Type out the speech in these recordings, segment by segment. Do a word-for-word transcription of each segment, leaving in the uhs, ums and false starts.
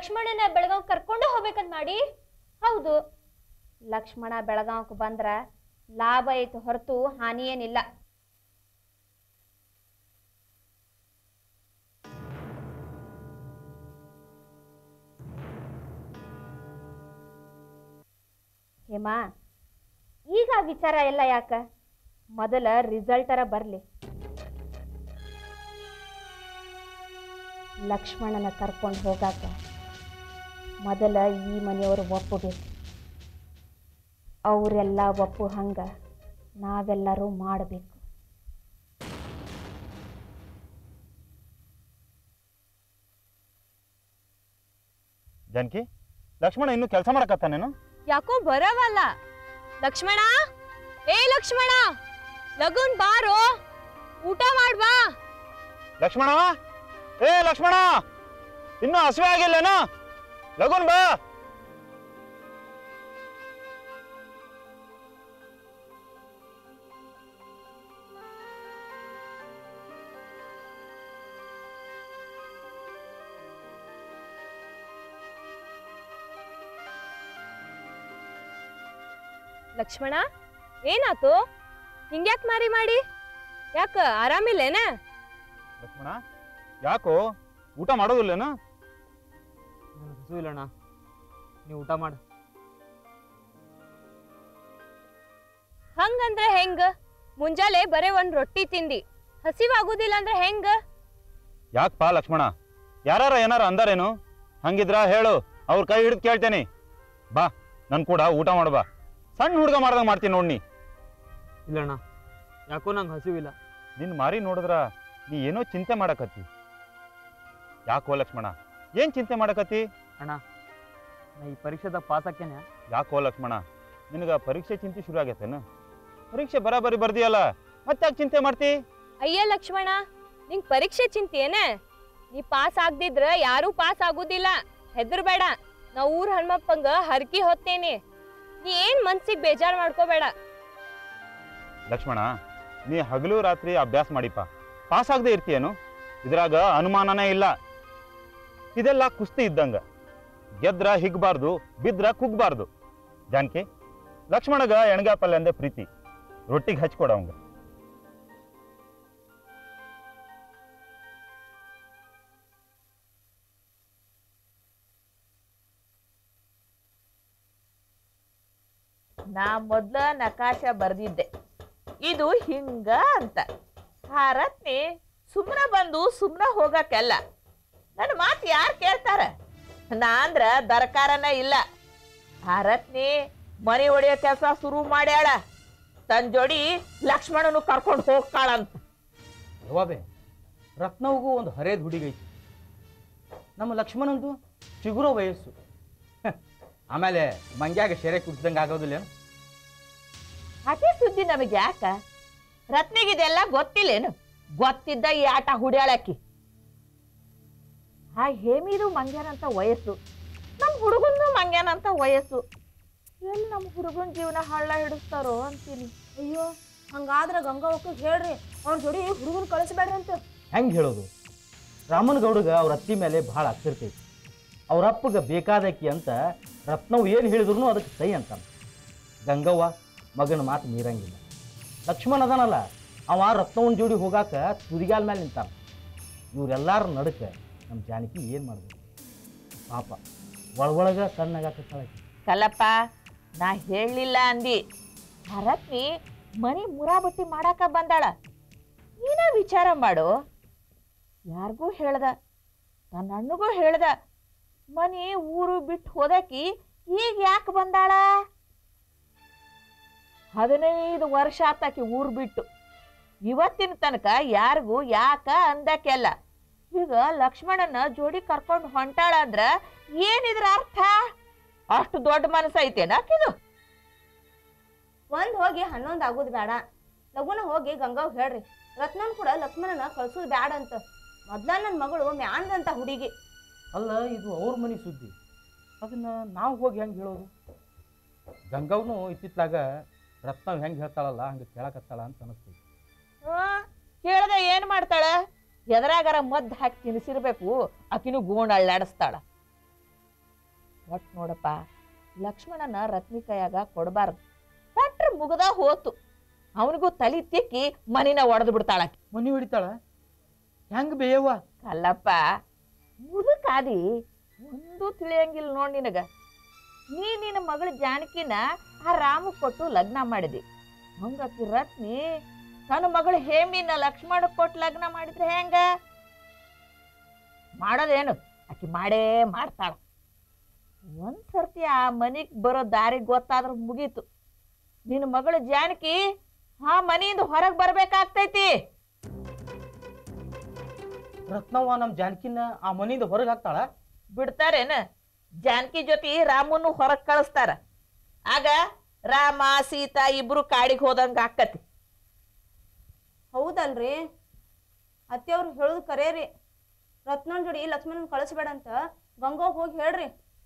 ಲಕ್ಷ್ಮಣನ ಬೆಳಗಾವ್ ಕರ್ಕೊಂಡು ಹೋಗ್ಬೇಕಂತ ಮಾಡಿ. ಹೌದು, ಲಕ್ಷ್ಮಣ ಬೆಳಗಾವ್ಕ್ ಬಂದ್ರ ಲಾಭ ಐತಿ ಹೊರತು ಹಾನಿ ಏನಿಲ್ಲ. ಹೇಮಾ, ಈಗ ವಿಚಾರ ಎಲ್ಲ ಯಾಕ, ಮೊದಲ ರಿಸಲ್ಟರ ಬರ್ಲಿ. ಲಕ್ಷ್ಮಣನ ಕರ್ಕೊಂಡು ಹೋಗಾಕ ಮೊದಲ ಈ ಮನೆಯವರು ಒಪ್ಪಬೇಕು. ಅವರೆಲ್ಲ ಒಪ್ಪು ಹಂಗ ನಾವೆಲ್ಲರೂ ಮಾಡಬೇಕು. ಜಾನಕಿ, ಲಕ್ಷ್ಮಣ ಇನ್ನು ಕೆಲಸ ಮಾಡಕತ್ತಾನೇನು? ಯಾಕೋ ಬರವಲ್ಲ. ಲಕ್ಷ್ಮಣ, ಏ ಲಕ್ಷ್ಮಣ, ಲಗುನ್ ಬಾರೋ, ಊಟ ಮಾಡ್ಬಾ. ಲಕ್ಷ್ಮಣ, ಏ ಲಕ್ಷ್ಮಣ, ಇನ್ನು ಹಸಿವೆ ಆಗಿಲ್ಲೇನು? ಲಗುನ್ ಬಾ. ಲಕ್ಷ್ಮಣ, ಏನಾತು? ಹಿಂಗ್ಯಾಕ್ ಮಾರಿ ಮಾಡಿ? ಯಾಕ ಆರಾಮಿಲ್ಲೇನ? ಲಕ್ಷ್ಮಣ, ಯಾಕೋ ಊಟ ಮಾಡೋದಿಲ್ಲೇನು? ನನಗೆ ಹಸು ಇಲ್ಲಣ್ಣ, ನೀವು ಊಟ ಮಾಡು. ಹಂಗಂದ್ರೆ ಹೆಂಗ? ಮುಂಜಾನೆ ಬರೇ ಒಂದ್ ರೊಟ್ಟಿ ತಿಂದಿ, ಹಸಿವಾಗುದಿಲ್ಲ ಅಂದ್ರೆ ಹೆಂಗ? ಯಾಕಪ್ಪ ಲಕ್ಷ್ಮಣ, ಯಾರ ಏನಾರ ಅಂದಾರೇನು? ಹಂಗಿದ್ರ ಹೇಳು, ಅವ್ರ ಕೈ ಹಿಡಿದು ಕೇಳ್ತೇನೆ. ಬಾ, ನನ್ ಕೂಡ ಊಟ ಮಾಡ್ಬಾ. ಸಣ್ಣ ಹುಡುಗ ಮಾಡ್ದಂಗ ಮಾಡ್ತೀನಿ ನೋಡ್ನಿ. ಇಲ್ಲಣ್ಣ, ಯಾಕೋ ನಂಗೆ ಹಸಿವಿಲ್ಲ. ನಿನ್ ಮಾರಿ ನೋಡಿದ್ರ ನೀ ಏನೋ ಚಿಂತೆ ಮಾಡಕತ್ತಿ. ಯಾಕೋ ಲಕ್ಷ್ಮಣ, ಏನ್ ಚಿಂತೆ ಮಾಡಕತ್ತಿ? ಅಣ್ಣ, ನಾ ಈ ಪರೀಕ್ಷೆದಾಗ ಪಾಸ್ ಆಕೇನೆ. ಯಾಕೋ ಲಕ್ಷ್ಮಣ, ನಿನಗ ಪರೀಕ್ಷೆ ಚಿಂತೆ ಶುರು ಆಗೈತೇನು? ಪರೀಕ್ಷೆ ಬರಾಬರಿ ಬರ್ದಿಯಲ್ಲ, ಮತ್ತೆ ಯಾಕೆ ಚಿಂತೆ ಮಾಡ್ತಿ? ಅಯ್ಯ ಲಕ್ಷ್ಮಣ, ನಿಂಗ್ ಪರೀಕ್ಷೆ ಚಿಂತೇನ? ನೀ ಪಾಸ್ ಆಗದಿದ್ರ ಯಾರೂ ಪಾಸ್ ಆಗುದಿಲ್ಲ. ಹೆದರ್ಬೇಡ, ನಾ ಊರ್ ಹನುಮಪ್ಪಂಗ ಹರಕಿ ಹೊತ್ತೇನಿ. ನೀ ಏನ್ ಮನ್ಸಿಗೆ ಬೇಜಾರ್ ಮಾಡ್ಕೋಬೇಡ. ಲಕ್ಷ್ಮಣ, ನೀ ಹಗಲು ರಾತ್ರಿ ಅಭ್ಯಾಸ ಮಾಡಿಪ್ಪ, ಪಾಸ್ ಆಗದೆ ಇರ್ತೀಯೇನು? ಇದ್ರಾಗ ಅನುಮಾನನೇ ಇಲ್ಲ. ಇದೆಲ್ಲ ಕುಸ್ತಿ ಇದ್ದಂಗ, ಗೆದ್ರ ಹಿಗ್ಬಾರ್ದು, ಬಿದ್ರ ಕುಗ್ಬಾರ್ದು. ಜಾನಕಿ, ಲಕ್ಷ್ಮಣಗ ಎಣ್ಗಾಪಲ್ಲೆ ಅಂದೆ ಪ್ರೀತಿ, ರೊಟ್ಟಿಗೆ ಹಚ್ಕೊಡ ಅವಂಗ. ನಾ ಮೊದ್ಲ ನಕಾಶ ಬರ್ದಿದ್ದೆ, ಇದು ಹಿಂಗ ಅಂತ. ಭಾರತ್ನಿ ಸುಮ್ನ ಬಂದು ಸುಮ್ನ ಹೋಗಕ್ಕೆಲ್ಲ. ನನ್ನ ಮಾತು ಯಾರು ಕೇಳ್ತಾರ? ನಾ ಅಂದ್ರ ದರ್ಕಾರನ ಇಲ್ಲ. ಭಾರತ್ನಿ ಮನೆ ಒಡೆಯೋ ಕೆಲಸ ಶುರು ಮಾಡ್ಯಾಳ. ತನ್ನ ಜೋಡಿ ಲಕ್ಷ್ಮಣನು ಕರ್ಕೊಂಡು ಹೋಗ್ತಾಳಂತ. ಯವಾಬೆ, ರತ್ನವ್ಗೂ ಒಂದು ಹರೇದ ಹುಡುಗೈತಿ. ನಮ್ಮ ಲಕ್ಷ್ಮಣಂದು ಚಿಗುರೋ ವಯಸ್ಸು. ಆಮೇಲೆ ಮಂಗ್ಯಾಗ ಶೆರೆ ಕುಡಿಸ್ದಂಗೆ ಆಗೋದಿಲ್ಲ. ಅದೇ ಸುದ್ದಿ ನಮಗೆ ಯಾಕ? ರತ್ನಿಗಿದೆಲ್ಲ ಗೊತ್ತಿಲ್ಲೇನು? ಗೊತ್ತಿದ್ದ ಈ ಆಟ ಹುಡ್ಯಾಳಕ್ಕಿ. ಆ ಹೇಮಿದು ಮಂಗ್ಯಾನಂತ ವಯಸ್ಸು, ನಮ್ಮ ಹುಡುಗಂದು ಮಂಗ್ಯಾನಂತ ವಯಸ್ಸು. ಎಲ್ಲಿ ನಮ್ಮ ಹುಡುಗನ ಜೀವನ ಹಳ್ಳ ಹಿಡಿಸ್ತಾರೋ ಅಂತೀನಿ. ಅಯ್ಯೋ, ಹಂಗಾದ್ರೆ ಗಂಗಾವಕ್ಕ ಹೇಳ್ರಿ, ಅವ್ರ ಜೋಡಿ ಹುಡುಗನ್ ಕಳಿಸ್ಬೇಡ್ರಿ ಅಂತ. ಹೆಂಗೆ ಹೇಳೋದು? ರಾಮನ ಗೌಡಗ ಅವ್ರ ಅತ್ತಿ ಮೇಲೆ ಭಾಳ ಆಗ್ತಿರ್ತೈತಿ. ಅವ್ರ ಅಪ್ಪಗೆ ಬೇಕಾದಕ್ಕಿ ಅಂತ ರತ್ನವ್ ಏನು ಹೇಳಿದ್ರು ಅದಕ್ಕೆ ಸೈ ಅಂತಾನೆ. ಗಂಗವ್ವ ಮಗನ ಮಾತು ಮೀರಂಗಿಲ್ಲ. ಲಕ್ಷ್ಮಣ ಅದನಲ್ಲ, ಅವ ರತ್ನವನ ಜೋಡಿ ಹೋಗಾಕ ತುದಿಗಾಲ ಮೇಲೆ ನಿಂತಾನ. ಇವರೆಲ್ಲಾರ ನಡಕ್ಕೆ ನಮ್ಮ ಜಾನಕಿ ಏನು ಮಾಡ್ಬೇಕು? ಪಾಪ ಒಳಗೊಳಗ ಸಣ್ಣಗಾಕತ್ತಾಳಕಿ. ಕಲ್ಲಪ್ಪ, ನಾ ಹೇಳಲಿಲ್ಲ ಅಂದಿ. ಭರತ್ನಿ ಮನಿ ಮುರಾಬಟ್ಟಿ ಮಾಡಾಕ ಬಂದಾಳ. ನೀನ ವಿಚಾರ ಮಾಡು. ಯಾರಿಗೂ ಹೇಳ್ದ, ನನ್ನ ಅಣ್ಣಗೂ ಹೇಳ್ದ, ಮನಿ ಊರು ಬಿಟ್ಟು ಹೋದಕಿ ಈಗ ಯಾಕೆ ಬಂದಾಳ? ಹದಿನೈದು ವರ್ಷ ಆತಾಕಿ ಊರು ಬಿಟ್ಟು. ಇವತ್ತಿನ ತನಕ ಯಾರಿಗೂ ಯಾಕ ಅಂದಕ್ಕೆಲ್ಲ. ಈಗ ಲಕ್ಷ್ಮಣನ ಜೋಡಿ ಕರ್ಕೊಂಡು ಹೊಂಟಾಳ ಅಂದ್ರ ಏನಿದ್ರ ಅರ್ಥ? ಅಷ್ಟು ದೊಡ್ಡ ಮನಸ್ಸು ಐತೇನ ಆಕಿದು? ಒಂದ್ ಹೋಗಿ ಹನ್ನೊಂದ್ ಆಗೋದು ಬೇಡ. ಲಗುನ ಹೋಗಿ ಗಂಗಾವ್ ಹೇಳ್ರಿ, ರತ್ನನ್ ಕೂಡ ಲಕ್ಷ್ಮಣನ ಕಳ್ಸೋದು ಬ್ಯಾಡ ಅಂತ. ಮೊದ್ಲ ನನ್ನ ಮಗಳು ಮ್ಯಾಂದಂತ ಹುಡುಗಿ. ಅಲ್ಲ, ಇದು ಅವ್ರ ಮನೆ ಸುದ್ದಿ, ಅದನ್ನ ನಾವು ಹೋಗಿ ಹೆಂಗೆ ಹೇಳೋದು? ಗಂಗವ್ನು ಇತ್ತಿತ್ಲಾಗ ರತ್ನವ್ ಹೆಂಗೆ ಹೇಳ್ತಾಳಲ್ಲ ಹಂಗೆ ಕೇಳಕತ್ತಾಳ ಅಂತ ಅನಿಸ್ತೈತಿ. ಹ್ಮ್, ಕೇಳ್ದ ಏನ್ ಮಾಡ್ತಾಳ? ಎದರಾಗಾರ ಮದ್ದು ಹಾಕಿ ತಿನ್ಸಿರ್ಬೇಕು, ಆಕಿನೂ ಗೋಣ ಅಳ್ಳಾಡಿಸ್ತಾಳ. ಕೊಟ್ಟು ನೋಡಪ್ಪ, ಲಕ್ಷ್ಮಣನ ರತ್ನಿ ಕೈಯಾಗ ಕೊಡಬಾರ್ದು. ಕೊಟ್ರೆ ಮುಗದ ಹೋತು. ಅವನಿಗೂ ತಲೆ ತಿಕ್ಕಿ ಮನಿನ ಒಡೆದು ಬಿಡ್ತಾಳಾಕಿ. ಮನಿ ಹೊಡಿತಾಳ? ಹೆಂಗ್ ಬೇಯವ್ವ? ಕಲ್ಲಪ್ಪ, ಮುದುಕಾದಿ ಒಂದು ತಿಳಿಯಂಗಿಲ್ಲ ನೋಡ್ ನಿನಗ. ನೀ ನಿನ್ನ ಮಗಳ ಜಾನಕಿನ ಆ ರಾಮ ಕೊಟ್ಟು ಲಗ್ನ ಮಾಡಿದಿ. ಹಂಗಾಕಿ ರತ್ನಿ ತನ್ನ ಮಗಳ ಹೇಮಿನ ಲಕ್ಷ್ಮಣ ಕೊಟ್ಟು ಲಗ್ನ ಮಾಡಿದ್ರೆ ಹೆಂಗ? ಮಾಡೋದೇನು, ಆಕಿ ಮಾಡೇ ಮಾಡ್ತಾಳ. ಒಂದ್ಸರ್ತಿ ಆ ಮನಿಗ್ ಬರೋ ದಾರಿ ಗೊತ್ತಾದ್ರೆ ಮುಗೀತು. ನಿನ್ನ ಮಗಳ ಜಾನಕಿ ಆ ಮನೆಯಿಂದ ಹೊರಗೆ ಬರ್ಬೇಕಾಗ್ತೈತಿ. ರತ್ನವ್ವ ನಮ್ಮ ಜಾನಕಿನ ಆ ಮನೆಯಿಂದ ಹೊರಗೆ ಹಾಕ್ತಾಳ? ಬಿಡ್ತಾರೇನ? ಜಾನಕಿ ಜೊತೆ ರಾಮನ್ನು ಹೊರಗೆ ಕಳಿಸ್ತಾರ. ಆಗ ರಾಮ ಸೀತಾ ಇಬ್ರು ಕಾಡಿಗೆ ಹೋದಂಗ ಆಕ್ಕತಿ. ಹೌದಲ್ರಿ ಅತ್ತೆಯವ್ರು ಹೇಳುದು ಕರೇರಿ. ರತ್ನನ್ ಜೋಡಿ ಲಕ್ಷ್ಮಣನ್ ಕಳಿಸ್ಬೇಡ ಅಂತ ಗಂಗಾ ಹೋಗಿ ಹೇಳ್ರಿ.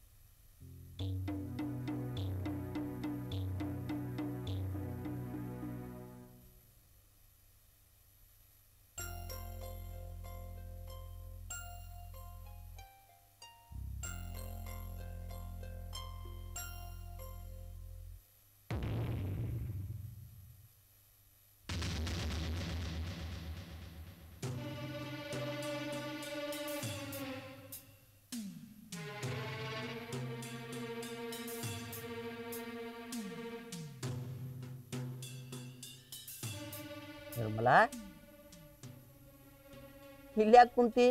ನಿರ್ಮಲಾ, ಇಲ್ಯಾಕೆ ಕುಂತಿ?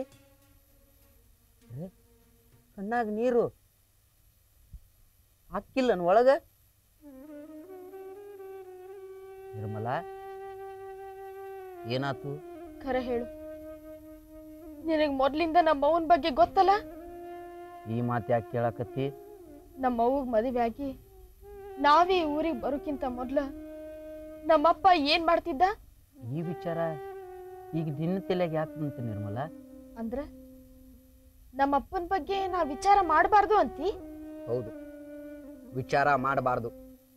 ಕಣ್ಣಾಗ ನೀರು ಹಾಕಿಲ್ಲನ್ ಒಳಗ? ನಿರ್ಮಲಾ, ಏನಾತು? ಖರೆ ಹೇಳು, ನಿನಗೆ ಮೊದ್ಲಿಂದ ನಮ್ಮ ಅವ್ವನ ಬಗ್ಗೆ ಗೊತ್ತಲ್ಲ? ಈ ಮಾತು ಯಾಕೆ ಕೇಳಕತ್ತಿ? ನಮ್ಮ ಅವ್ವಗ್ ಮದುವೆ ಆಗಿ ನಾವೇ ಊರಿಗೆ ಬರೋಕ್ಕಿಂತ ಮೊದ್ಲ ನಮ್ಮಪ್ಪ ಏನ್ ಮಾಡ್ತಿದ್ದ? ಈ ವಿಚಾರ ಈಗ ದಿನ ತಲೆಗೆ ಯಾಕೆ ಬಂತು ನಿರ್ಮಲಾ? ಅಂದ್ರ ನಮ್ಮಪ್ಪನ ಬಗ್ಗೆ ನಾ ವಿಚಾರ ಮಾಡಬಾರ್ದು ಅಂತಿ? ಹೌದು, ವಿಚಾರ ಮಾಡಬಾರ್ದು.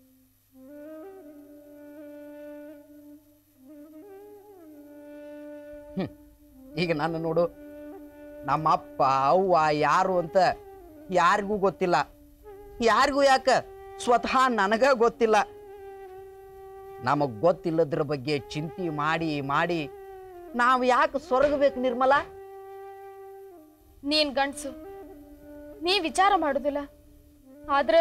ಹ್ಮ್ ಈಗ ನಾನು ನೋಡು, ನಮ್ಮ ಅಪ್ಪ ಅವ್ವ ಯಾರು ಅಂತ ಯಾರಿಗೂ ಗೊತ್ತಿಲ್ಲ. ಯಾರಿಗೂ ಯಾಕ, ಸ್ವತಃ ನನಗ ಗೊತ್ತಿಲ್ಲ. ನಮಗ್ ಗೊತ್ತಿಲ್ಲದ್ರ ಬಗ್ಗೆ ಚಿಂತೆ ಮಾಡಿ ಮಾಡಿ ನಾವು ಯಾಕೆ ಸೊರಗಬೇಕು ನಿರ್ಮಲಾ? ನೀನ್ ಗಂಡ್ಸು, ನೀ ವಿಚಾರ ಮಾಡುದಿಲ್ಲ. ಆದ್ರೆ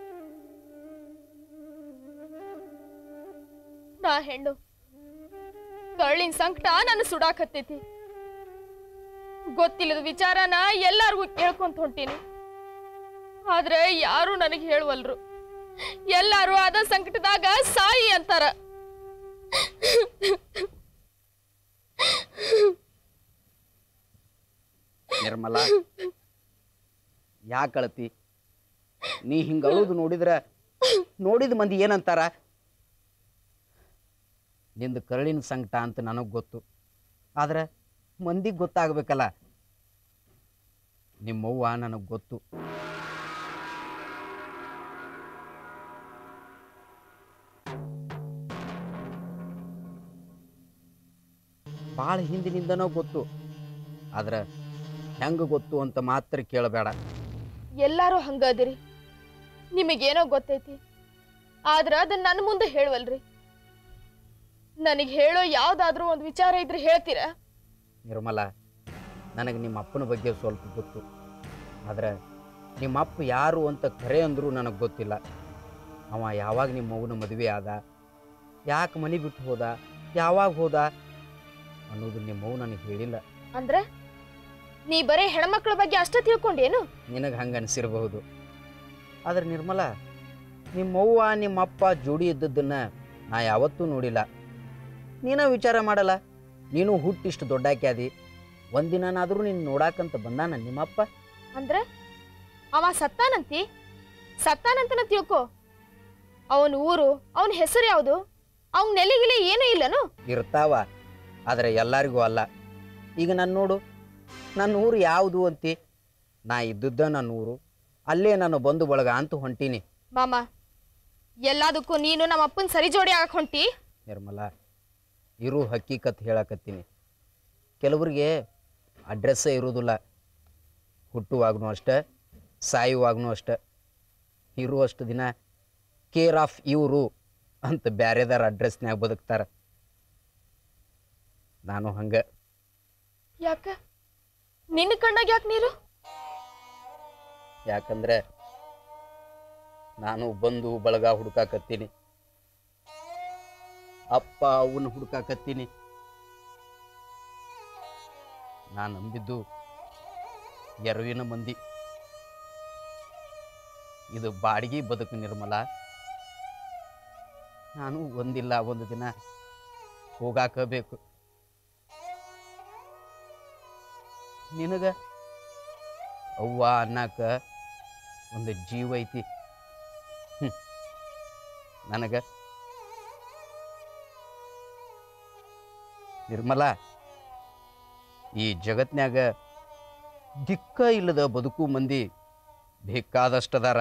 ನಾ ಹೆಣ್ಣು, ಕಳ್ಳಿನ ಸಂಕಟ ನನ್ನ ಸುಡಾಕತ್ತೈತಿ. ಗೊತ್ತಿಲ್ಲದ ವಿಚಾರನ ಎಲ್ಲಾರ್ಗೂ ಕೇಳ್ಕೊಂತ ಹೊಂಟೀನಿ. ಆದ್ರೆ ಯಾರು ನನಗೆ ಹೇಳುವಲ್ರು. ಎಲ್ಲಾರು ಅದ ಸಂಕಟದಾಗ ಸಾಯಿ ಅಂತಾರ. ನಿರ್ಮಲಾ, ಯಾಕಳತಿ? ನೀ ಹಿಂಗ ಅಳುದು ನೋಡಿದ್ರ ನೋಡಿದ ಮಂದಿ ಏನಂತಾರ? ನಿಂದು ಕರಳಿನ ಸಂಕಟ ಅಂತ ನನಗ್ ಗೊತ್ತು. ಆದ್ರೆ ಮಂದಿಗೆ ಗೊತ್ತಾಗ್ಬೇಕಲ್ಲ. ನಿಮ್ಮವ್ವ ನನಗ್ ಗೊತ್ತು. ಭಾಳ ಹಿಂದಿನಿಂದನೋ ಗೊತ್ತು. ಆದ್ರೆ ಹೆಂಗ ಗೊತ್ತು ಅಂತ ಮಾತ್ರ ಕೇಳಬೇಡ. ಎಲ್ಲಾರು ಹಂಗದಿರಿ, ನಿಮಗೇನೋ ಗೊತ್ತೈತಿ. ಆದ್ರ ಅದನ್ನ ನನ್ನ ಮುಂದೆ ಹೇಳುವಲ್ರಿ. ನನಗೆ ಹೇಳೋ ಯಾವ್ದಾದ್ರೂ ಒಂದು ವಿಚಾರ ಇದ್ರೆ ಹೇಳ್ತೀರಾ? ನಿರ್ಮಲಾ, ನನಗೆ ನಿಮ್ಮ ಅಪ್ಪನ ಬಗ್ಗೆ ಸ್ವಲ್ಪ ಗೊತ್ತು. ಆದ್ರೆ ನಿಮ್ಮ ಅಪ್ಪ ಯಾರು ಅಂತ ಖರೆ ಅಂದ್ರೂ ನನಗೆ ಗೊತ್ತಿಲ್ಲ. ಅವ ಯಾವಾಗ ನಿಮ್ಮ ಮಗುನ ಮದುವೆ ಆದ, ಯಾಕೆ ಮನೆ ಬಿಟ್ಟು ಹೋದ, ಯಾವಾಗ ಹೋದ ಅನ್ನೋದು ನಿಮ್ಮವು ನನಗೆ ಹೇಳಿಲ್ಲ. ಅಂದ್ರೆ ನೀ ಬರೀ ಹೆಣ್ಮಕ್ಳ ಬಗ್ಗೆ ಅಷ್ಟ ತಿಳ್ಕೊಂಡೇನು? ನಿನಗೆ ಹಂಗೆ ಅನಿಸಿರಬಹುದು. ಆದ್ರೆ ನಿರ್ಮಲಾ, ನಿಮ್ಮವ್ವ ನಿಮ್ಮಪ್ಪ ಜೋಡಿ ಇದ್ದದ್ದನ್ನ ನಾ ಯಾವತ್ತೂ ನೋಡಿಲ್ಲ. ನೀನ ವಿಚಾರ ಮಾಡಲ್ಲ. ನೀನು ಹುಟ್ಟಿಷ್ಟು ದೊಡ್ಡಾಕ್ಯಾದಿ. ಒಂದಿನಾದ್ರೂ ನೀನು ನೋಡಾಕಂತ ಬಂದಾನ ನಿಮ್ಮಪ್ಪ? ಅಂದ್ರೆ ಅವ ಸತ್ತಾನಂತಿ? ಸತ್ತಾನಂತನ ತಿಳ್ಕೊ. ಅವನ ಊರು, ಅವನ ಹೆಸರು ಯಾವುದು, ಅವನ ನೆಲೆಗಿಲೆ ಏನೂ ಇಲ್ಲನು? ಇರ್ತಾವ, ಆದರೆ ಎಲ್ಲರಿಗೂ ಅಲ್ಲ. ಈಗ ನಾನು ನೋಡು, ನನ್ನ ಊರು ಯಾವುದು ಅಂತಿ? ನಾ ಇದ್ದದ್ದ ನನ್ನ ಊರು, ಅಲ್ಲೇ ನಾನು ಬಂಧು ಬಳಗ ಅಂತ ಹೊಂಟೀನಿ. ಮಾಮ, ಎಲ್ಲದಕ್ಕೂ ನೀನು ನಮ್ಮ ಅಪ್ಪನ ಸರಿ ಜೋಡಿ ಆಗಕ್ ಹೊಂಟಿ? ನಿರ್ಮಲಾ, ಇರು ಹಕ್ಕೀಕತ್ ಹೇಳಕತ್ತೀನಿ. ಕೆಲವರಿಗೆ ಅಡ್ರೆಸ್ಸೇ ಇರೋದಿಲ್ಲ. ಹುಟ್ಟುವಾಗೂ ಅಷ್ಟೇ, ಸಾಯುವಾಗ್ನೂ ಅಷ್ಟ ಇರುವಷ್ಟು ದಿನ ಕೇರ್ ಆಫ್ ಇವರು ಅಂತ ಬ್ಯಾರೆದಾರ ಅಡ್ರೆಸ್ನ್ಯಾಗ ಬದುಕ್ತಾರ. ನಾನು ಹಂಗ. ಯಾಕ ನಿನ್ನ ಕಣ್ಣಾಗ ಯಾಕೆ ನೀರು? ಯಾಕಂದ್ರೆ ನಾನು ಬಂದು ಬಳಗ ಹುಡುಕಾಕತ್ತೀನಿ, ಅಪ್ಪ ಅವನ್ನ ಹುಡುಕಾಕತ್ತೀನಿ. ನಾನು ನಂಬಿದ್ದು ಎರವಿನ ಮಂದಿ. ಇದು ಬಾಡಿಗೆ ಬದುಕು ನಿರ್ಮಲ. ನಾನು ಒಂದಿಲ್ಲ ಒಂದು ದಿನ ಹೋಗಾಕಬೇಕು. ನಿನಗ ಅವ್ವ ಅನ್ನಕ ಒಂದು ಜೀವ ಐತಿ. ಹ್ಮ್ ನನಗ ನಿರ್ಮಲ, ಈ ಜಗತ್ನ್ಯಾಗ ದಿಕ್ಕ ಇಲ್ಲದ ಬದುಕು ಮಂದಿ ಬೇಕಾದಷ್ಟದಾರ.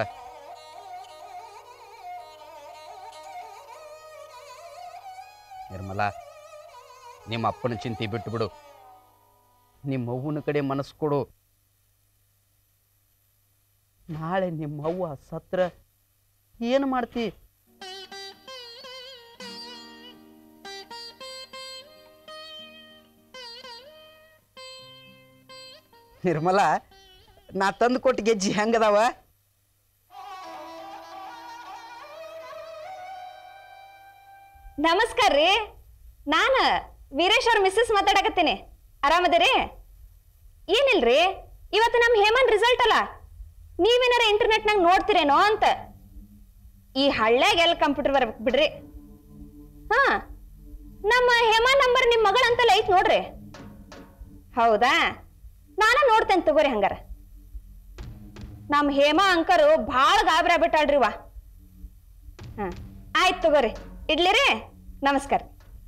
ನಿರ್ಮಲ, ನಿಮ್ಮ ಅಪ್ಪನ ಚಿಂತೆ ಬಿಟ್ಟು ಬಿಡು, ನಿಮ್ಮ ಅವ್ವನ ಕಡೆ ಮನಸ್ಸು ಕೊಡು. ನಾಳೆ ನಿಮ್ಮ ಅವ್ವ ಸತ್ರ ಏನು ಮಾಡ್ತಿ? ನಿರ್ಮಲ, ನಾ ತಂದು ಕೊಟ್ಟು ಗೆಜ್ಜಿ ಹೆಂಗದಾವ? ನಮಸ್ಕಾರ ರೀ, ನಾನು ವೀರೇಶ್ ಅವ್ರ ಮಿಸ್ಸಸ್ ಮಾತಾಡಕತ್ತೀನಿ. ಆರಾಮದಿರಿ? ಏನಿಲ್ರಿ, ಇವತ್ತು ನಮ್ಮ ಹೇಮನ್ ರಿಸಲ್ಟ್ ಅಲ್ಲ, ನೀವೇನಾರ ಇಂಟರ್ನೆಟ್ನಾಗ ನೋಡ್ತೀರೇನೋ ಅಂತ. ಈ ಹಳ್ಳ್ಯಾಗ ಎಲ್ಲಿ ಕಂಪ್ಯೂಟರ್ ಬರ್ಬೇಕು ಬಿಡ್ರಿ. ಹಾ, ನಮ್ಮ ಹೇಮಾ ನಂಬರ್ ನಿಮ್ಮ ಮಗಳಂತಲ್ಲ ಐತ್ ನೋಡ್ರಿ. ಹೌದಾ, ನಾನು ನೋಡ್ತೇನೆ ತಗೋರಿ. ಹಂಗಾರ ನಮ್ಮ ಹೇಮಾ ಅಂಕರು ಭಾಳ ಗಾಬರಿ ಆಗ್ಬಿಟ್ಟಾಳ್ರಿವಾ. ಹಾ ಆಯ್ತು ತಗೋರಿ, ಇಡ್ಲಿರಿ. ನಮಸ್ಕಾರ.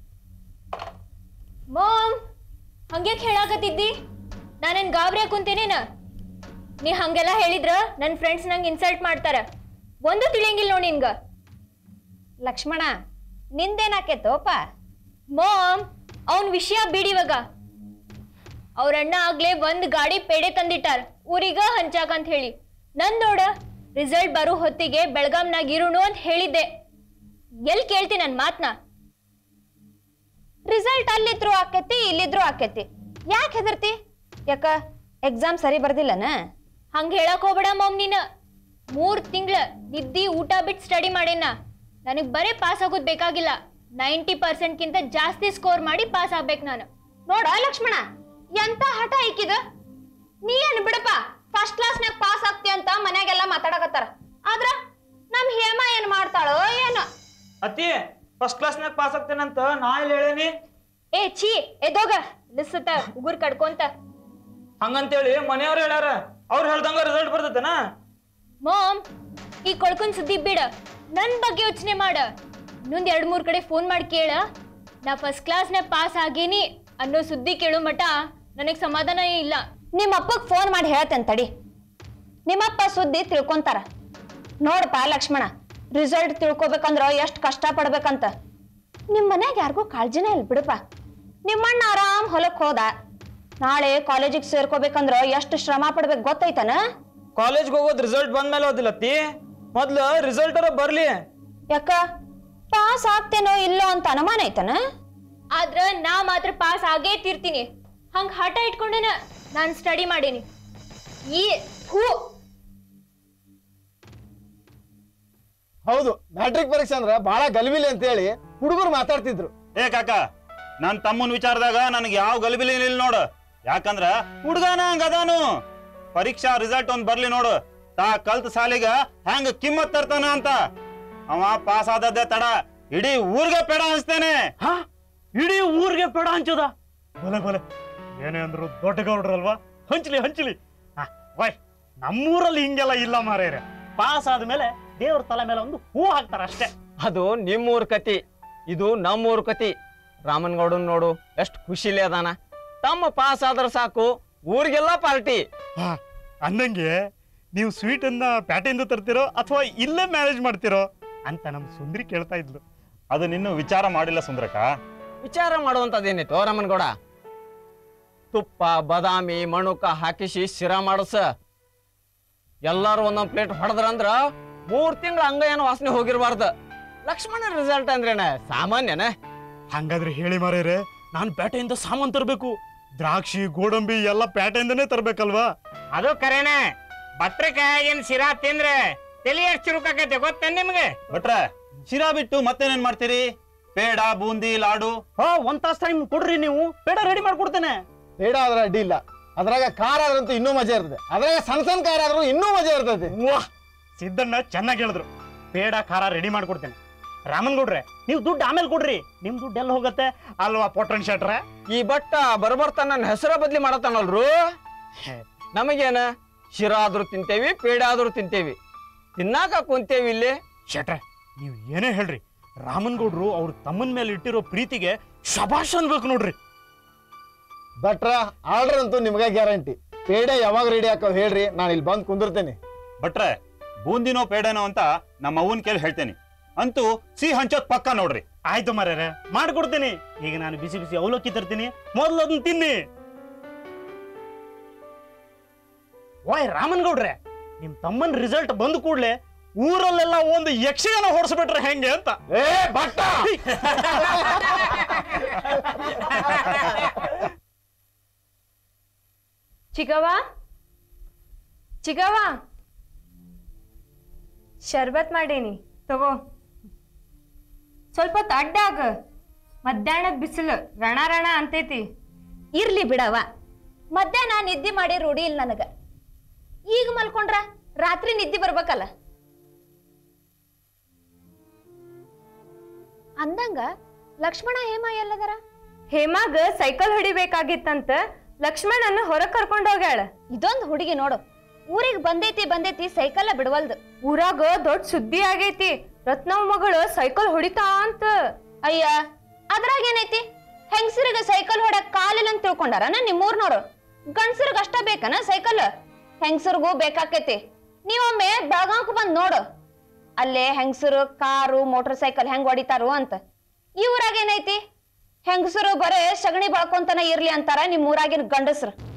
ಮಾಮ್, ಹಂಗ್ಯಾಕೆ ಹೇಳಾಕತ್ತಿದ್ದಿ? ನಾನೇನು ಗಾಬರಿ ಹಾಕೊಂತೇನೇನ? ನೀ ಹಂಗೆಲ್ಲ ಹೇಳಿದ್ರ ನನ್ನ ಫ್ರೆಂಡ್ಸ್ ನಂಗೆ ಇನ್ಸಲ್ಟ್ ಮಾಡ್ತಾರ. ಒಂದು ತಿಳಿಯಂಗಿಲ್ಲ ನೋಡಿ ನಿನ್ಗ. ಲಕ್ಷ್ಮಣ, ನಿಂದೇನಾಕೇತೋಪ? ಮಾಮ್, ಅವನ್ ವಿಷಯ ಬಿಡಿವಾಗ. ಅವ್ರ ಅಣ್ಣ ಆಗ್ಲೇ ಒಂದ್ ಗಾಡಿ ಪೇಡೆ ತಂದಿಟ್ಟಾರ ಊರಿಗ ಹಂಚಾಕಂತ ಹೇಳಿ. ನನ್ ನೋಡ ರಿಸಲ್ಟ್ ಬರೋ ಹೊತ್ತಿಗೆ ಬೆಳಗಾಂನಾಗ ಇರುಣು ಅಂತ ಹೇಳಿದ್ದೆ. ಎಲ್ ಕೇಳ್ತಿ ನನ್ ಮಾತ್ನ? ರಿಸಲ್ಟ್ ಅಲ್ಲಿದ್ರು ಆಕೇತಿ, ಇಲ್ಲಿದ್ರು ಆಕೇತಿ. ಯಾಕೆ ಹೆದರ್ತಿ? ಯಾಕ ಎಕ್ಸಾಮ್ ಸರಿ ಬರ್ದಿಲ್ಲನ? ಹಂಗ ಹೇಳಕ್ ಹೋಗ್ಬೇಡ ಮಾಮ್. ನೀನ ಮೂರ್ ತಿಂಗಳ ನಿದ್ದಿ ಊಟ ಬಿಟ್ಟು ಸ್ಟಡಿ ಮಾಡೇನ. ನನಗ್ ಬರೇ ಪಾಸ್ ಆಗೋದ್ ಬೇಕಾಗಿಲ್ಲ, ನೈಂಟಿ ಪರ್ಸೆಂಟ್ ಕಿಂತ ಜಾಸ್ತಿ ಸ್ಕೋರ್ ಮಾಡಿ ಪಾಸ್ ಆಗ್ಬೇಕು ನಾನು. ನೋಡ ಲಕ್ಷ್ಮಣ, ಎಂತ ಹಠ ಐಕಿದ. ನೀ ಏನ್ ಬಿಡಪ್ಪ, ಫಸ್ಟ್ ಕ್ಲಾಸ್ನಾಗ ಪಾಸ್ ಆಗ್ತಿ ಅಂತ ಮನ್ಯಾಗೆಲ್ಲ ಮಾತಾಡಕತ್ತಾರ. ಆದ್ರ ನಮ್ ಹೇಮ ಏನ್ ಮಾಡ್ತಾಳೋ ಏನೋ. ಅತ್ತಿ, ಫಸ್ಟ್ ಕ್ಲಾಸ್ನಾಗ ಪಾಸ್ ಆಗ್ತೇನಂತ ನಾ ಇಲ್ಲಿ ಹೇಳೇನಿ. ಏ ಛೀ, ಎದೋಗ ಲಿಸ್ತ ಉಗುರ್ ಕಡ್ಕೊಂತ. ಹಂಗಂತೇಳಿ ಮನೆಯವ್ರು ಹೇಳ್ಯಾರ, ಅವ್ರು ಹೇಳ್ದಂಗ ರಿಸಲ್ಟ್ ಬರ್ತೈತನ? ಮಾಮ್, ಈ ಕೊಳ್ಕೊಂಡ್ ಸುದ್ದಿ ಬಿಡ, ನನ್ ಬಗ್ಗೆ ಯೋಚನೆ ಮಾಡ. ಇನ್ನೊಂದ್ ಎರಡ್ ಮೂರ್ ಕಡೆ ಫೋನ್ ಮಾಡಿ ಕೇಳ. ನಾ ಫಸ್ಟ್ ಕ್ಲಾಸ್ನಾಗ ಪಾಸ್ ಆಗೇನಿ ಅನ್ನೋ ಸುದ್ದಿ ಕೇಳೋ ಮಟ ನನಗ್ ಸಮಾಧಾನ ಇಲ್ಲ. ನಿಮ್ಮ ಅಪ್ಪಗ್ ಫೋನ್ ಮಾಡಿ ಹೇಳ್ತೇನೆ ತಡಿ. ನಿಮ್ಮಪ್ಪ ಸುದ್ದಿ ತಿಳ್ಕೊಂತಾರ. ನೋಡಪ್ಪ ಲಕ್ಷ್ಮಣ, ರಿಸಲ್ಟ್ ತಿಳ್ಕೊಬೇಕಂದ್ರ ಎಷ್ಟು ಕಷ್ಟ ಪಡ್ಬೇಕಂತ. ನಿಮ್ ಮನ್ಯಾಗ ಯಾರಿಗೂ ಕಾಳಜಿನೇ ಇಲ್ಲ ಬಿಡಪ್ಪ. ನಿಮ್ಮಣ್ಣ ಆರಾಮ್ ಹೊಲಕ್ ಹೋದ. ನಾಳೆ ಕಾಲೇಜಿಗೆ ಸೇರ್ಕೋಬೇಕಂದ್ರ ಎಷ್ಟು ಶ್ರಮ ಪಡ್ಬೇಕು ಗೊತ್ತೈತನ? ಕಾಲೇಜ್ಗೆ ಹೋಗೋದ್ ರಿಸಲ್ಟ್ ಬಂದ್ಮೇಲೆ ಓದಿಲ್ಲತ್ತಿ, ಮೊದ್ಲು ರಿಸಲ್ಟ್ ಬರ್ಲಿ. ಯಾಕ ಪಾಸ್ ಆಗ್ತೇನೋ ಇಲ್ಲೋ ಅಂತ ಅನುಮಾನ ಐತನ? ಆದ್ರ ನಾ ಮಾತ್ರ ಪಾಸ್ ಆಗೇ ತೀರ್ತೀನಿ. ಹಂಗ ಹಠ ಇಟ್ಕೊಂಡೇನ ನಾನ್ ಸ್ಟಡಿ ಮಾಡೇನಿ. ಈ ಹೂ ಹೌದು, ಮ್ಯಾಟ್ರಿಕ್ ಪರೀಕ್ಷೆ ಅಂದ್ರ ಬಹಳ ಗಲಿಬಿಲಿ ಅಂತ ಹೇಳಿ ಹುಡುಗರು ಮಾತಾಡ್ತಿದ್ರು. ಏ ಕಾಕ, ನನ್ ತಮ್ಮನ ವಿಚಾರದಾಗ ನನಗೆ ಯಾವ ಗಲಿಬಿಲಿ ಇಲ್ಲ ನೋಡು. ಯಾಕಂದ್ರ ಹುಡುಗಾನ ಹಂಗ ಅದಾನು. ಪರೀಕ್ಷಾ ರಿಸಲ್ಟ್ ಒಂದ್ ಬರ್ಲಿ ನೋಡು, ತಾ ಕಲ್ತ್ ಸಾಲಿಗ ಹೆಂಗ ಕಿಮ್ಮತ್ ತರ್ತಾನ ಅಂತ. ಅವ ಪಾಸ್ ಆದದ್ದೇ ತಡ, ಇಡೀ ಊರ್ಗೆ ಪೇಡ ಹಂಚ್ತೇನೆ. ಹಾ, ಇಡೀ ಊರ್ಗೆ ಪೇಡ ಹಂಚೋದ? ಬಲೆ ಬಲೆ, ಏನೇ ಅಂದ್ರು ದೊಡ್ಡ ಗೌಡ್ರಲ್ವಾ, ಹಂಚ್ಲಿ ಹಂಚ್ಲಿ. ವೈ, ನಮ್ಮೂರಲ್ಲಿ ಹಿಂಗೆಲ್ಲ ಇಲ್ಲ ಮಾರೇರೆ. ಪಾಸ್ ಆದ್ಮೇಲೆ ದೇವ್ರ ತಲೆ ಮೇಲೆ ಒಂದು ಹೂ ಹಾಕ್ತಾರ ಅಷ್ಟೇ. ಅದು ನಿಮ್ಮೂರ್ ಕತಿ, ಇದು ನಮ್ಮೂರ್ ಕತಿ. ರಾಮನ್ಗೌಡನ್ ನೋಡು ಎಷ್ಟು ಖುಷಿಲೇ ಅದಾನ. ತಮ್ಮ ಪಾಸ್ ಆದ್ರ ಸಾಕು, ಊರಿಗೆಲ್ಲ ಪಾರ್ಟಿ. ಅಂದಂಗೆ ನೀವು ಸ್ವೀಟ್ ಅನ್ನ ಪ್ಯಾಟೆಯಿಂದ ತರ್ತಿರೋ ಅಥವಾ ಇಲ್ಲೇ ಮ್ಯಾನೇಜ್ ಮಾಡ್ತಿರೋ ಅಂತ ನಮ್ ಸುಂದ್ರಿ ಕೇಳ್ತಾ ಇದ್ಲು. ಅದು ನಿನ್ನ ವಿಚಾರ ಮಾಡಿಲ್ಲ ಸುಂದ್ರಕ್ಕ? ವಿಚಾರ ಮಾಡುವಂತದೇನಿತ್ತು ರಾಮನ್ಗೌಡ? ತುಪ್ಪ ಬಾದಾಮಿ ಮಣುಕ ಹಾಕಿಸಿ ಶಿರಾ ಮಾಡಸ. ಎಲ್ಲಾರು ಒಂದೊಂದ್ ಪ್ಲೇಟ್ ಹೊಡೆದ್ರಂದ್ರ ಮೂರ್ ತಿಂಗಳ ಹಂಗ ಏನು ವಾಸನೆ ಹೋಗಿರ್ಬಾರ್ದು. ಲಕ್ಷ್ಮಣ ರಿಸಲ್ಟ್ ಅಂದ್ರೇನ ಸಾಮಾನ್ಯನ? ಹಂಗಾದ್ರೆ ಹೇಳಿ ಮಾರೇರೆ, ನಾನು ಪೇಟೆಯಿಂದ ಸಾಮಾನ್ ತರಬೇಕು. ದ್ರಾಕ್ಷಿ ಗೋಡಂಬಿ ಎಲ್ಲ ಪೇಟೆಯಿಂದನೇ ತರ್ಬೇಕಲ್ವಾ? ಅದು ಕರೇನೆ. ಭಟ್ರಕಾಯಿನ ಶಿರಾ ತಿಂದ್ರೆ ತಲೆ ಎಷ್ಟು ಚುರುಕಾಕೈತೆ ಗೊತ್ತ ನಿಮ್ಗೆ? ಭಟ್ರೆ, ಶಿರಾ ಬಿಟ್ಟು ಮತ್ತೇನೇನ್ ಮಾಡ್ತೀರಿ? ಪೇಡ, ಬೂಂದಿ, ಲಾಡು. ಹಾ, ಒಂದ್ ತಾಸ್ ಟೈಮ್ ಕೊಡ್ರಿ, ನೀವು ಪೇಡ ರೆಡಿ ಮಾಡ್ಕೊಡ್ತೇನೆ. ಬೇಡ ಆದ್ರೆ ಅಡ್ಡಿ ಇಲ್ಲ. ಅದ್ರಾಗ ಖಾರ ಆದ್ರಂತೂ ಇನ್ನೂ ಮಜಾ ಇರ್ತದೆ. ಅದ್ರಾಗ ಸಣ್ಣ ಸಣ್ಣ ಖಾರ ಆದ್ರೂ ಇನ್ನೂ ಮಜಾ ಇರ್ತದೆ. ವಾಹ್, ಸಿದ್ದಣ್ಣ ಚೆನ್ನಾಗಿ ಹೇಳಿದ್ರು. ಪೇಡ ಖಾರ ರೆಡಿ ಮಾಡ್ಕೊಡ್ತೇನೆ. ರಾಮನ್ಗೌಡ್ರೆ, ನೀವು ದುಡ್ಡು ಆಮೇಲೆ ಕೊಡ್ರಿ. ನಿಮ್ ದುಡ್ಡು ಎಲ್ಲ ಹೋಗತ್ತೆ ಅಲ್ವಾ ಪೊಟ್ರನ್ ಶೆಟ್ರೆ? ಈ ಬಟ್ಟ ಬರ್ಬರ್ತ ನನ್ನ ಹೆಸರ ಬದ್ಲಿ ಮಾಡತ್ತಾನಲ್ರು. ನಮಗೇನ ಶಿರಾ ಆದ್ರೂ ತಿಂತೇವಿ, ಪೇಡ ಆದ್ರೂ ತಿಂತೇವಿ, ತಿನ್ನಾಕ ಕುಂತೇವಿ ಇಲ್ಲಿ. ಶೆಟ್ರೆ, ನೀವು ಏನೇ ಹೇಳ್ರಿ, ರಾಮನ್ಗೌಡ್ರು ಅವ್ರ ತಮ್ಮನ ಮೇಲೆ ಇಟ್ಟಿರೋ ಪ್ರೀತಿಗೆ ಶಬಾಷ್ ಅನ್ಬೇಕು ನೋಡ್ರಿ. ಭಟ್ರ, ಆರ್ಡರ್ ಅಂತೂ ನಿಮ್ಗೆ ಗ್ಯಾರಂಟಿ. ಪೇಡೆ ಯಾವಾಗ ರೆಡಿ ಹಾಕೋ ಹೇಳ್ರಿ, ನಾನು ಇಲ್ಲಿ ಬಂದು ಕುಂದಿರ್ತೇನೆ. ಭಟ್ರೆ, ಬೂಂದಿನೋ ಪೇಡನೋ ಅಂತ ನಮ್ಮ ಅವ್ವನ್ ಕೇಳಿ ಹೇಳ್ತೇನೆ. ಅಂತೂ ಸಿಹಿ ಹಂಚೋದ್ ಪಕ್ಕ ನೋಡ್ರಿ. ಆಯ್ತು ಮಾರ್ಯಾರೆ, ಮಾಡ್ಕೊಡ್ತೀನಿ. ಈಗ ನಾನು ಬಿಸಿ ಬಿಸಿ ಅವಲಕ್ಕಿ ತರ್ತೀನಿ, ಮೊದಲು ಅದನ್ನ ತಿನ್ನಿ. ವಾಯ್ ರಾಮನ್ಗೌಡ್ರೆ, ನಿಮ್ ತಮ್ಮನ್ ರಿಸಲ್ಟ್ ಬಂದ ಕೂಡ್ಲೆ ಊರಲ್ಲೆಲ್ಲ ಒಂದು ಯಕ್ಷಗಾನ ಹೊಡ್ಸ್ಬಿಟ್ರೆ ಹೆಂಗೆ ಅಂತ. ಏ ಭಟ್ಟ, ಚಿಗವ ಚಿಗವ ಶರ್ಬತ್ ಮಾಡೀನಿ ತಗೋ. ಸ್ವಲ್ಪ ಹೊತ್ತು ಅಡ್ಡಾಗ, ಮಧ್ಯಾಹ್ನದ ಬಿಸಿಲು ರಣ ರಣ ಅಂತೈತಿ. ಇರ್ಲಿ ಬಿಡವ, ಮಧ್ಯಾಹ್ನ ನಿದ್ದೆ ಮಾಡಿ ರೂಢಿ ಇಲ್ಲ ನನಗ. ಈಗ ಮಲ್ಕೊಂಡ್ರ ರಾತ್ರಿ ನಿದ್ದೆ ಬರ್ಬೇಕಲ್ಲ. ಅಂದಂಗ ಲಕ್ಷ್ಮಣ ಹೇಮ ಎಲ್ಲದರ? ಹೇಮಾಗ ಸೈಕಲ್ ಹೊಡಿಬೇಕಾಗಿತ್ತಂತ ಲಕ್ಷ್ಮಣನ್ನ ಹೊರಗ್ ಕರ್ಕೊಂಡ್ ಹೋಗ್ಯಾಳ. ಇದೊಂದು ಹುಡುಗಿ ನೋಡು, ಊರಿಗೆ ಬಂದೈತಿ ಬಂದೈತಿ ಸೈಕಲ್ ಬಿಡವಲ್ದು. ಊರಾಗ ದೊಡ್ಡ ಸುದ್ದಿ ಆಗೈತಿ, ರತ್ನವ್ ಮಗಳು ಸೈಕಲ್ ಹೊಡಿತಾ ಅಂತ. ಅಯ್ಯ, ಅದ್ರಾಗ ಏನೈತಿ? ಹೆಂಗಸರಿಗೆ ಸೈಕಲ್ ಹೊಡಕ್ ಕಾಲಿಲ್ಲ ಅಂತ ತಿಳ್ಕೊಂಡಾರನ ನಿಮ್ಮೂರ್ನೋರು? ಗಂಡಸರಿಗೆ ಅಷ್ಟ ಬೇಕನ ಸೈಕಲ್? ಹೆಂಗಸರಿಗೂ ಬೇಕಾಕೈತಿ. ನೀವೊಮ್ಮೆ ಬೆಳಗಾಂಕ್ ಬಂದ್ ನೋಡು, ಅಲ್ಲೇ ಹೆಂಗಸರು ಕಾರು ಮೋಟರ್ ಸೈಕಲ್ ಹೆಂಗ್ ಹೊಡಿತಾರು ಅಂತ. ಈ ಊರಾಗ ಏನೈತಿ? ಹೆಂಗಸರು ಬರೇ ಸಗಣಿ ಬಳಕೊಂತನ ಇರ್ಲಿ ಅಂತಾರ ನಿಮ್ ಊರಾಗಿನ ಗಂಡಸರು.